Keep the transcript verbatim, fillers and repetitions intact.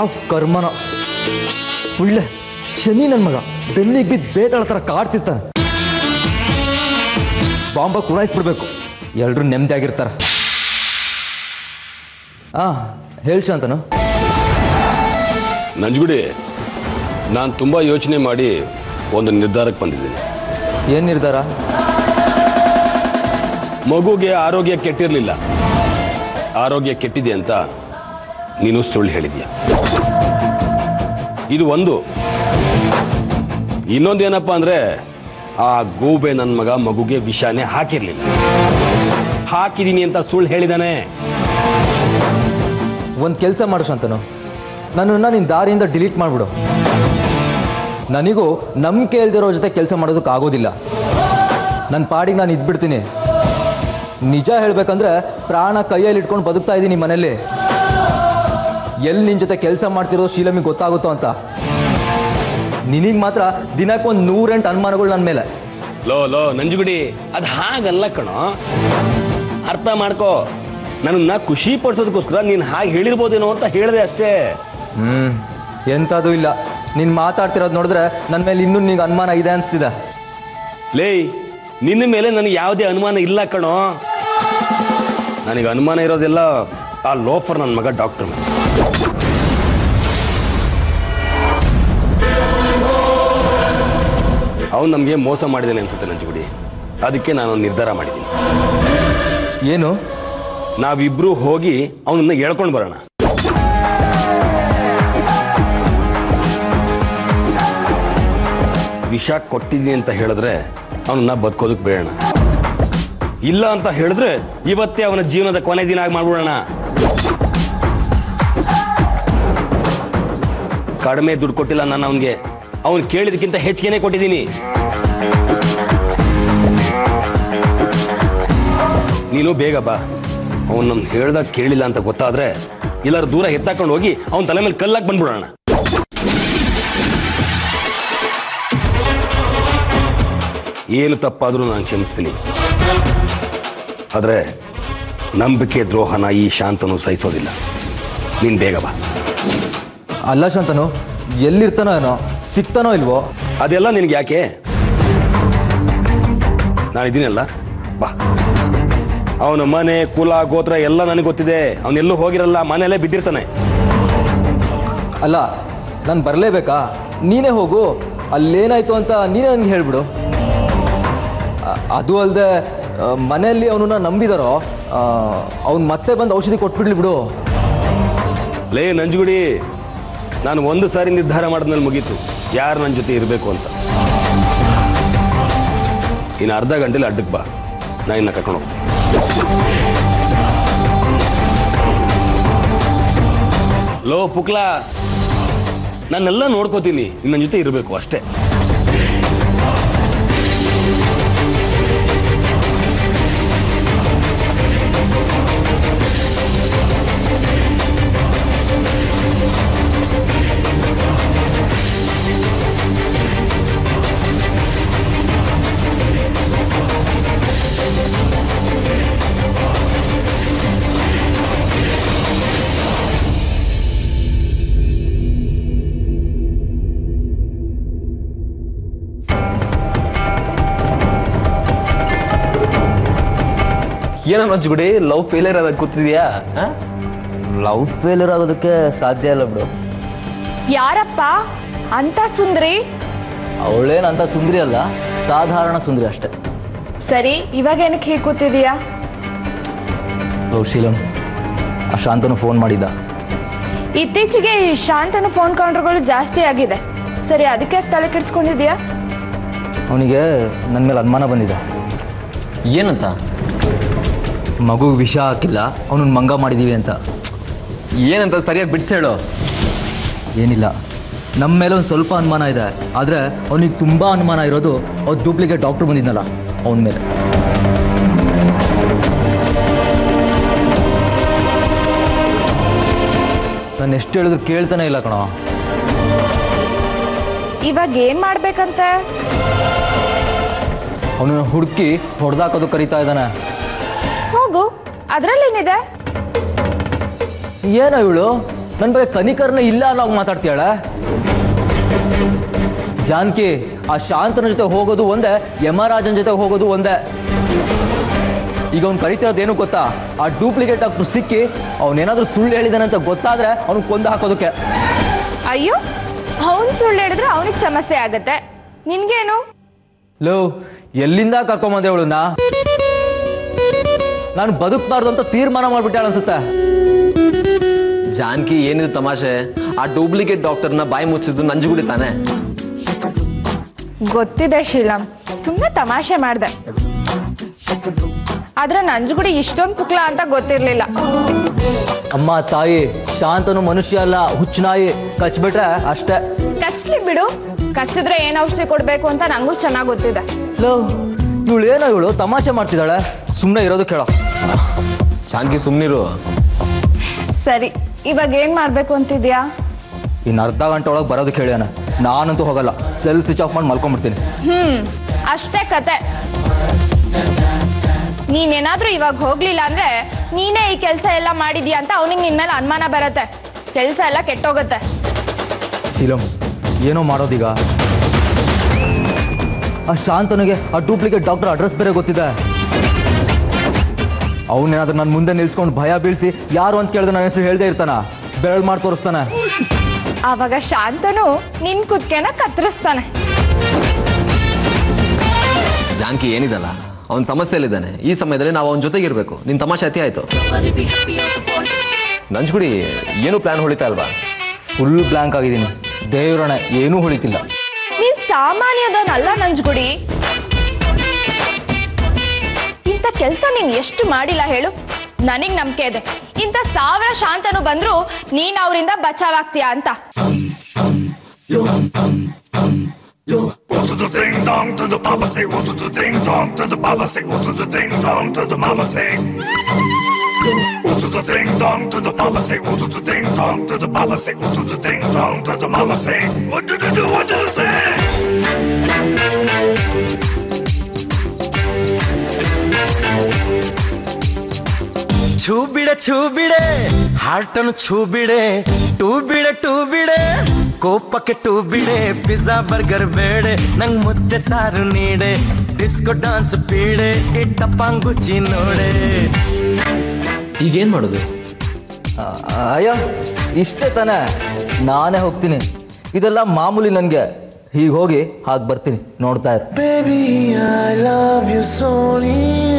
ಯಾವ ಕರ್ಮನ ಒಳ್ಳೆ ಶನಿ ನನ್ನ ಮಗ ಬೆನ್ನಿಗೆ ಬಿದ್ದು ಬೇತಾಳ ಥರ ಕಾಡ್ತಿರ್ತಾನೆ. ಬಾಂಬ ಕುಣಾಯಿಸ್ಬಿಡ್ಬೇಕು, ಎಲ್ಲರೂ ನೆಮ್ಮದಿ ಆಗಿರ್ತಾರೆ. ಹಾಂ ಹೇಳಿ ಶಾಂತನು. ನಂಜುಗುಡಿ, ನಾನು ತುಂಬ ಯೋಚನೆ ಮಾಡಿ ಒಂದು ನಿರ್ಧಾರಕ್ಕೆ ಬಂದಿದ್ದೀನಿ. ಏನು ನಿರ್ಧಾರ? ಮಗುಗೆ ಆರೋಗ್ಯ ಕೆಟ್ಟಿರಲಿಲ್ಲ, ಆರೋಗ್ಯ ಕೆಟ್ಟಿದೆ ಅಂತ ನೀನು ಸುಳ್ಳು ಹೇಳಿದ್ಯಾ. ಇದು ಒಂದು. ಇನ್ನೊಂದೇನಪ್ಪ ಅಂದರೆ ಆ ಗೂಬೆ ನನ್ನ ಮಗ ಮಗುಗೆ ವಿಷಾನೇ ಹಾಕಿರಲಿಲ್ಲ, ಹಾಕಿದ್ದೀನಿ ಅಂತ ಸುಳ್ಳು ಹೇಳಿದಾನೆ. ಒಂದು ಕೆಲಸ ಮಾಡು ಶಾಂತನು, ನನ್ನನ್ನು ನಿನ್ನ ದಾರಿಯಿಂದ ಡಿಲೀಟ್ ಮಾಡಿಬಿಡು. ನನಗೂ ನಂಬಿಕೆ ಇಲ್ದಿರೋ ಜೊತೆ ಕೆಲಸ ಮಾಡೋದಕ್ಕಾಗೋದಿಲ್ಲ. ನನ್ನ ಪಾಡಿಗೆ ನಾನು ಇದ್ಬಿಡ್ತೀನಿ. ನಿಜ ಹೇಳಬೇಕಂದ್ರೆ ಪ್ರಾಣ ಕೈಯಲ್ಲಿ ಇಟ್ಕೊಂಡು ಬದುಕ್ತಾ ಇದ್ದೀನಿ ಮನೇಲಿ. ಎಲ್ಲಿ ನಿನ್ನ ಜೊತೆ ಕೆಲಸ ಮಾಡ್ತಿರೋದು ಶೀಲಮಿಗೆ ಗೊತ್ತಾಗುತ್ತೋ ಅಂತ. ನಿನಗೆ ಮಾತ್ರ ದಿನಕ್ಕೆ ಒಂದು ನೂರೆಂಟು ಅನುಮಾನಗಳು ನನ್ನ ಮೇಲೆ. ಲೋ ಲೋ ನಂಜುಗುಡಿ, ಅದು ಹಾಗಲ್ಲ ಕಣೋ, ಅರ್ಥ ಮಾಡ್ಕೋ. ನನ್ನನ್ನು ಖುಷಿ ಪಡಿಸೋದಕ್ಕೋಸ್ಕರ ನೀನು ಹಾಗೆ ಹೇಳಿರ್ಬೋದೇನೋ ಅಂತ ಹೇಳಿದೆ ಅಷ್ಟೇ. ಹ್ಞೂ ಎಂಥದ್ದು ಇಲ್ಲ. ನೀನು ಮಾತಾಡ್ತಿರೋದು ನೋಡಿದ್ರೆ ನನ್ನ ಮೇಲೆ ಇನ್ನೂ ನಿನಗೆ ಅನುಮಾನ ಇದೆ ಅನಿಸ್ತಿದೆ. ಲೇ, ನಿನ್ನ ಮೇಲೆ ನನಗೆ ಯಾವುದೇ ಅನುಮಾನ ಇಲ್ಲ ಕಣೋ. ನನಗೆ ಅನುಮಾನ ಇರೋದೆಲ್ಲ ಆ ಲೋಫರ್ ನನ್ನ ಮಗ ಡಾಕ್ಟರ್. ಅವನು ನಮಗೆ ಮೋಸ ಮಾಡಿದ್ದಾನೆ ಅನ್ಸುತ್ತೆ ನಂಜುಗುಡಿ. ಅದಕ್ಕೆ ನಾನು ನಿರ್ಧಾರ ಮಾಡಿದ್ದೀನಿ. ಏನು? ನಾವಿಬ್ರು ಹೋಗಿ ಅವನನ್ನ ಹೇಳ್ಕೊಂಡು ಬರೋಣ. ವಿಷ ಕೊಟ್ಟಿದ್ದೀನಿ ಅಂತ ಹೇಳಿದ್ರೆ ಅವನನ್ನ ಬದುಕೋದಕ್ಕೆ ಬೇಡಣ. ಇಲ್ಲ ಅಂತ ಹೇಳಿದ್ರೆ ಇವತ್ತೇ ಅವನ ಜೀವನದ ಕೊನೆ ದಿನ ಆಗಿ ಮಾಡ್ಬಿಡೋಣ. ಕಡಿಮೆ ದುಡ್ಡು ಕೊಟ್ಟಿಲ್ಲ ನಾನು ಅವನಿಗೆ, ಅವನು ಕೇಳಿದಕ್ಕಿಂತ ಹೆಚ್ಚಿಗೆನೇ ಕೊಟ್ಟಿದ್ದೀನಿ. ನೀನು ಬೇಗ ಬಾ. ಅವನು ನಮ್ಗೆ ಹೇಳ್ದಾಗ ಕೇಳಿಲ್ಲ ಅಂತ ಗೊತ್ತಾದ್ರೆ ಎಲ್ಲರೂ ದೂರ ಎತ್ತಾಕೊಂಡು ಹೋಗಿ ಅವನ ತಲೆ ಮೇಲೆ ಕಲ್ಲಾಗಿ ಬಂದ್ಬಿಡೋಣ. ಏನು ತಪ್ಪಾದರೂ ನಾನು ಕ್ಷಮಿಸ್ತೀನಿ, ಆದರೆ ನಂಬಿಕೆ ದ್ರೋಹನ ಈ ಶಾಂತನು ಸಹಿಸೋದಿಲ್ಲ. ನೀನು ಬೇಗ ಬಾ. ಅಲ್ಲ ಶಾಂತನು, ಎಲ್ಲಿರ್ತಾನೋ ಏನೋ, ಸಿಗ್ತಾನೋ ಇಲ್ವೋ? ಅದೆಲ್ಲ ನಿನಗೆ ಯಾಕೆ? ನಾನಿದ್ದೀನಲ್ಲ, ಬಾ. ಅವನ ಮನೆ ಕುಲ ಗೋತ್ರ ಎಲ್ಲ ನನಗೆ ಗೊತ್ತಿದೆ. ಅವನೆಲ್ಲೂ ಹೋಗಿರಲ್ಲ, ಮನೆಯಲ್ಲೇ ಬಿದ್ದಿರ್ತಾನೆ. ಅಲ್ಲ, ನಾನು ಬರಲೇಬೇಕಾ? ನೀನೇ ಹೋಗು, ಅಲ್ಲೇನಾಯ್ತು ಅಂತ ನೀನೇ ನನಗೆ ಹೇಳ್ಬಿಡು. ಅದು ಅಲ್ಲದೆ ಮನೆಯಲ್ಲಿ ಅವನನ್ನ ನಂಬಿದಾರೋ ಅವ್ನು ಮತ್ತೆ ಬಂದು ಔಷಧಿ ಕೊಟ್ಬಿಡ್ಲಿ ಬಿಡು. ಲೇ ನಂಜುಗುಡಿ, ನಾನು ಒಂದು ಸಾರಿ ನಿರ್ಧಾರ ಮಾಡಿದ್ಮೇಲೆ ಮುಗೀತು ಯಾರು ನನ್ನ ಜೊತೆ ಇರಬೇಕು ಅಂತ. ಇನ್ನು ಅರ್ಧ ಗಂಟೆಲಿ ಅಡ್ಡಕ್ಕೆ ಬಾ, ನಾನು ಇನ್ನು ಕರ್ಕೊಂಡು ಹೋಗ್ತೀನಿ. ಲೋ ಪುಕ್ಲಾ, ನಾನೆಲ್ಲ ನೋಡ್ಕೋತೀನಿ, ನನ್ನ ಜೊತೆ ಇರಬೇಕು ಅಷ್ಟೇ. ಏನೋ ನಂಜುಗುಡಿ, ಲವ್ ಫೇಲಿಯರ್ ಆದಾಗ ಕೂತಿದ್ಯಾ? ಲವ್ ಫೇಲಿಯರ್ ಆಗೋದಕ್ಕೆ ಸಾಧ್ಯ ಇಲ್ಲ ಬಿಡು. ಯಾರಪ್ಪ ಅಂತ ಸುಂದ್ರಿ? ಅವಳೇನಂತ ಸುಂದ್ರಿ ಅಲ್ಲ, ಸಾಧಾರಣ ಸುಂದ್ರಿ ಅಷ್ಟೆ. ಸರಿ, ಇವಾಗ ಏನಕ್ಕೆ ಹೀಗೆ ಕೂತಿದೀಯಾ? ಓ ಶೀಲಂ, ಆ ಶಾಂತನು ಫೋನ್ ಮಾಡಿದ್ದ. ಇತ್ತೀಚೆಗೆ ಈ ಶಾಂತನು ಫೋನ್ ಕೌಂಟರ್ಗಳು ಜಾಸ್ತಿ ಆಗಿದೆ. ಸರಿ, ಅದಕ್ಕೆ ತಲೆ ಕೆಡಿಸ್ಕೊಂಡಿದ್ಯಾ? ಅವನಿಗೆ ನನ್ನ ಮೇಲೆ ಅನುಮಾನ ಬಂದಿದೆ. ಏನಂತ? ಮಗು ವಿಷ ಹಾಕಿಲ್ಲ, ಅವನನ್ನು ಮಂಗ ಮಾಡಿದ್ದೀವಿ ಅಂತ. ಏನಂತ ಸರಿಯಾಗಿ ಬಿಡಿಸಿ ಹೇಳು. ಏನಿಲ್ಲ, ನಮ್ಮ ಮೇಲೆ ಒಂದು ಸ್ವಲ್ಪ ಅನುಮಾನ ಇದೆ, ಆದರೆ ಅವನಿಗೆ ತುಂಬ ಅನುಮಾನ ಇರೋದು ಅವ್ರು ಡೂಪ್ಲಿಕೇಟ್ ಡಾಕ್ಟ್ರು ಬಂದಿದ್ನಲ್ಲ ಅವನ ಮೇಲೆ. ನಾನು ಎಷ್ಟು ಹೇಳಿದ್ರು ಕೇಳ್ತಾನೆ ಇಲ್ಲ ಕಣೋ. ಇವಾಗ ಏನ್ ಮಾಡ್ಬೇಕಂತೆ? ಅವನನ್ನು ಹುಡುಕಿ ಹೊಡೆದಾಕೋದು ಕರೀತಾ ಇದ್ದಾನೆ. ಹೋಗು, ಅದರಲ್ಲೇನಿದೆ? ಏನೋ ಇವಳು ನನ್ನ ಬಗ್ಗೆ ಕನಿಕರನ ಇಲ್ಲ ಅನ್ನೋ ಮಾತಾಡ್ತೀಯಾಳ? ಜಾನಕಿ, ಆ ಶಾಂತನ ಜೊತೆ ಹೋಗೋದು ಒಂದೇ, ಯಮರಾಜನ್ ಜೊತೆ ಹೋಗೋದು ಒಂದೇ. ಈಗ ಅವ್ನು ಕರಿತಿರೋದೇನು ಗೊತ್ತಾ? ಆ ಡೂಪ್ಲಿಕೇಟ್ ಡಾಕ್ಟ್ರು ಸಿಕ್ಕಿ ಅವನೇನಾದ್ರೂ ಸುಳ್ಳು ಹೇಳಿದಾನೆ ಅಂತ ಗೊತ್ತಾದ್ರೆ ಅವ್ನಿಗೆ ಕೊಂದು ಹಾಕೋದಕ್ಕೆ. ಅಯ್ಯೋ, ಅವನು ಸುಳ್ಳು ಹೇಳಿದ್ರೆ ಅವನಿಗೆ ಸಮಸ್ಯೆ ಆಗತ್ತೆ, ನಿನ್ಗೇನು? ಲೋ, ಎಲ್ಲಿಂದ ಕರ್ಕೊಂಬಂದೆ ಅವಳನ್ನ? ನಾನು ಬದುಕಬಾರ್ದು ಅಂತ ತೀರ್ಮಾನ ಮಾಡ್ಬಿಟ್ಟಾಳ ಅನ್ಸುತ್ತೆ. ಜಾನಕಿ, ಏನಿದು ತಮಾಷೆ? ಆ ಡೂಪ್ಲಿಕೇಟ್ ಡಾಕ್ಟರ್ನ ಬಾಯಿ ಮುಚ್ಚಿದ್ದು ನಂಜುಗುಡಿ ತಾನೆ? ಗೊತ್ತಿದೆ ಶೀಲಂ, ಸುಮ್ಮನೆ ತಮಾಷೆ ಮಾಡ್ದೆ. ಆದ್ರೆ ನಂಜುಗುಡಿ ಇಷ್ಟೊಂದು ಪುಕ್ಲ ಅಂತ ಗೊತ್ತಿರ್ಲಿಲ್ಲ. ಅಮ್ಮ ತಾಯಿ, ಶಾಂತನು ಮನುಷ್ಯ ಅಲ್ಲ, ಹುಚ್ಚನಾಯಿ. ಕಚ್ಬಿಟ್ರೆ ಅಷ್ಟೇ. ಕಚ್ಲಿ ಬಿಡು, ಕಚ್ಚಿದ್ರೆ ಏನ್ ಔಷಧಿ ಕೊಡ್ಬೇಕು ಅಂತ ನಂಗೂ ಚೆನ್ನಾಗಿ ಗೊತ್ತಿದೆ. ಲೋ, ಇವಳು ಏನೋ ಇವಳು ತಮಾಷೆ ಮಾಡ್ತಿದ್ದಾಳೆ. ಸುಮ್ಮನೆ ಇರೋದು ಕೇಳೋ. ಜಾನಕಿ, ಸುಮ್ಮನಿರು. ಸರಿ, ಇವಾಗ ಏನ್ ಮಾಡ್ಬೇಕು ಅಂತಿದ್ಯಾ? ಇನ್ನು ಅರ್ಧ ಗಂಟೆ ಒಳಗೆ ಬರೋದಕ್ಕೆ ಹೇಳ್ಯಾನ. ನಾನಂತೂ ಹೋಗಲ್ಲ, ಸೆಲ್ ಸ್ವಿಚ್ ಆಫ್ ಮಾಡಿ ಮಲ್ಕೊಂಡ್ಬಿಡ್ತೀನಿ. ಹ್ಮ್ ಅಷ್ಟೇ ಕತೆ. ನೀನೇನಾದ್ರೂ ಇವಾಗ ಹೋಗ್ಲಿಲ್ಲ ಅಂದ್ರೆ ನೀನೇ ಈ ಕೆಲಸ ಎಲ್ಲ ಮಾಡಿದ್ಯಾ ಅಂತ ಅವನಿಗೆ ನಿನ್ ಮೇಲೆ ಅನುಮಾನ ಬರತ್ತೆ. ಕೆಲಸ ಎಲ್ಲ ಕೆಟ್ಟೋಗತ್ತೆ. ಫಿಲಮ್ ಏನೋ ಮಾಡೋದೀಗ. ಆ ಶಾಂತನಿಗೆ ಆ ಡೂಪ್ಲಿಕೇಟ್ ಡಾಕ್ಟರ್ ಅಡ್ರೆಸ್ ಬೇರೆ ಗೊತ್ತಿದೆ. ಅವನೇನಾದ್ರೂ ನನ್ನ ಮುಂದೆ ನಿಲ್ಸ್ಕೊಂಡು ಭಯ ಬೀಳಿಸಿ ಯಾರು ಅಂತ ಕೇಳಿದ್ರೆ ನನ್ನ ಹೆಸರು ಹೇಳ್ದೇ ಇರ್ತಾನ, ಬೆರಳು ಮಾಡಿ ತೋರಿಸ್ತಾನೆ. ಆವಾಗ ಶಾಂತನು ನಿನ್ ಕುತ್ಕೆನ ಕತ್ತರಿಸ್ತಾನೆ. ಜಾನಕಿ, ಏನಿದಲ್ಲ, ಅವನ ಸಮಸ್ಯೆಯಲ್ಲಿದ್ದಾನೆ. ಈ ಸಮಯದಲ್ಲಿ ನಾವು ಅವನ ಜೊತೆಗಿರ್ಬೇಕು. ನಿನ್ ತಮಾಷೆ ಅತಿ ಆಯ್ತು. ನಂಜುಗುಡಿ, ಏನು ಪ್ಲಾನ್ ಹೊಳಿತಾ ಅಲ್ವಾ? ಫುಲ್ ಬ್ಲಾಂಕ್ ಆಗಿದ್ದೀನಿ. ದೇವ್ರಣ ಏನೂ ಹೊಳಿತಿಲ್ಲ. ನೀನ್ ಸಾಮಾನ್ಯದವನಲ್ಲ ನಂಜುಗುಡಿ. ಇಂಥ ಕೆಲಸ ನೀನ್ ಎಷ್ಟು ಮಾಡಿಲ್ಲ ಹೇಳು? ನನಗ್ ನಂಬಿಕೆ ಇದೆ, ಇಂಥ ಸಾವಿರ ಶಾಂತನು ಬಂದ್ರು ನೀನ್ ಅವರಿಂದ ಬಚಾವಾಗ್ತೀಯ ಅಂತ. What to the ding dong to the papa say, what to the ding dong to the papa say, what to the ding dong to the mama say. What to the ding dong to the papa say, what to the ding dong to the papa say, what to the ding dong to the mama say. What did you do, what did you say? ಛೂ ಬಿಡೆ ಛೂ ಬಿಡೆ ಹಾರ್ಟನ್ನು ಛೂ ಬಿಡೆ, two ಬಿಡೆ two ಬಿಡೆ ಕೋಪಕ್ಕೆ two ಬಿಡೆ. Pizza burger ಬೇಡೆ, ನಂಗ್ ಮುದ್ದೆ ಸಾರು ನೀಡೆ, ಡಿಸ್ಕೋ ಡಾನ್ಸ್ ಬೀಡೆ, ಇಟ್ಟಪ್ಪಂಗುಚ್ಚಿ ನೋಡೆ. ಈಗೇನ್ ಮಾಡೋದು? ಅಯ್ಯೋ, ಇಷ್ಟೇ ತಾನೆ, ನಾನೇ ಹೋಗ್ತೀನಿ. ಇದೆಲ್ಲ ಮಾಮೂಲಿ ನನಗೆ. ಹೀಗೆ ಹೋಗಿ ಹಾಗೆ ಬರ್ತೀನಿ, ನೋಡ್ತಾ ಇರು. Baby, I love you so.